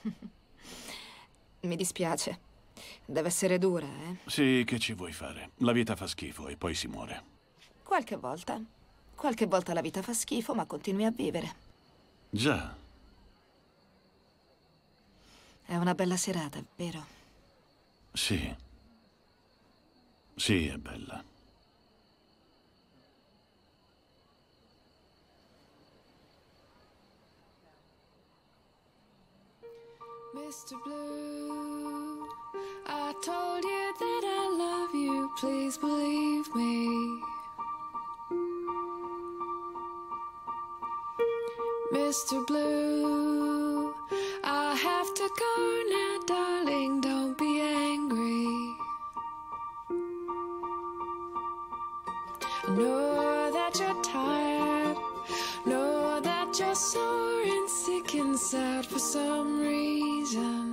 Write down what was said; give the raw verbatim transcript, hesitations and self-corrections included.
Mi dispiace. Deve essere dura, eh? Sì, che ci vuoi fare? La vita fa schifo e poi si muore. Qualche volta. Qualche volta la vita fa schifo, ma continui a vivere. Già. È una bella serata, vero? Sì. Sì, è bella. mister Blue, I told you that I love you, please believe me. mister Blue, I have to go now, darling, don't be angry. I know that you're tired, know that you're sore and sick inside for some reason.